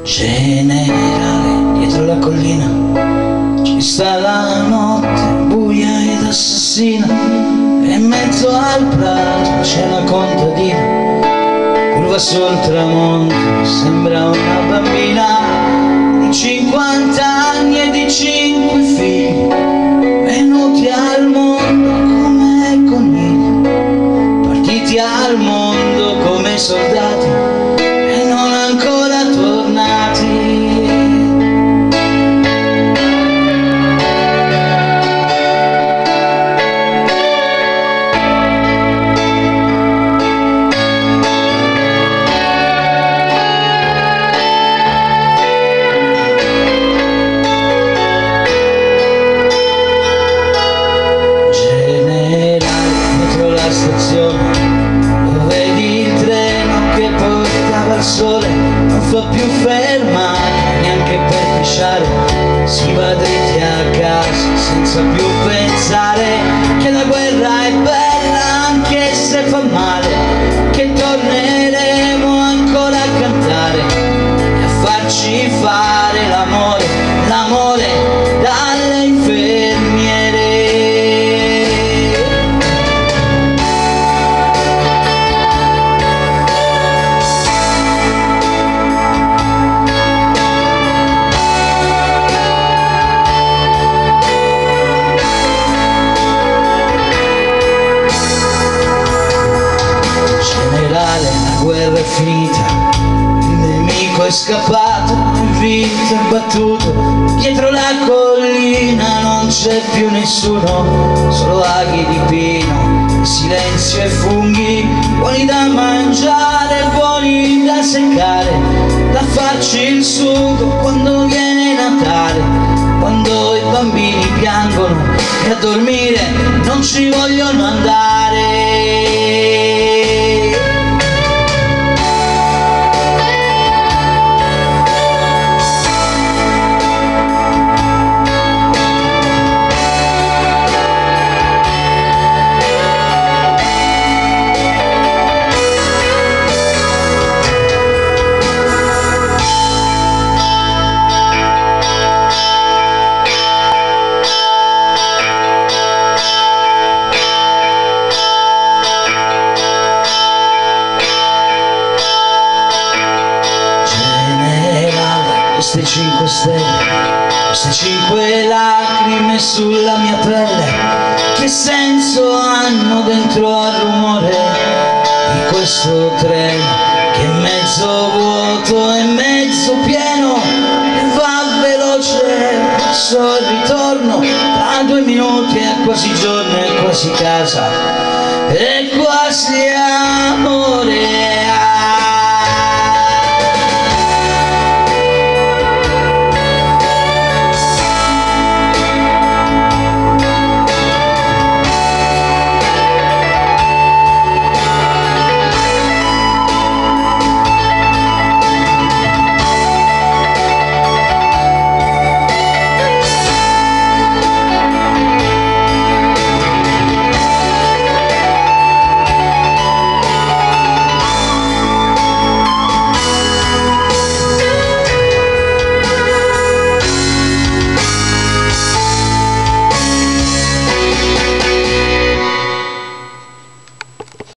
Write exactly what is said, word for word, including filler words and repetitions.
Generale, dietro la collina ci sta la notte buia ed assassina, e in mezzo al prato c'è una contadina, curva sul tramonto, sembra una bambina di cinquanta anni e di cinque figli, venuti al mondo come conigli, partiti al mondo come soldati e non ancora tornati. Lo vedi il treno che portava il sole, non fa più fermare neanche per pisciare, si va dritti a casa senza più pensare che la guerra è bella anche se fa male, che torneremo ancora a cantare e a farci fare l'amore, l'amore dalle infermiere. La guerra è finita, il nemico è scappato, il vinto è battuto, dietro la collina non c'è più nessuno, solo aghi di pino, silenzio e funghi, buoni da mangiare, buoni da seccare, da farci il sugo quando viene Natale, quando i bambini piangono e a dormire non ci vogliono andare. Queste cinque stelle, queste cinque lacrime sulla mia pelle, che senso hanno dentro al rumore di questo treno che è mezzo vuoto e mezzo pieno e va veloce verso il ritorno, tra due minuti è quasi giorno, è quasi casa, è quasi amore.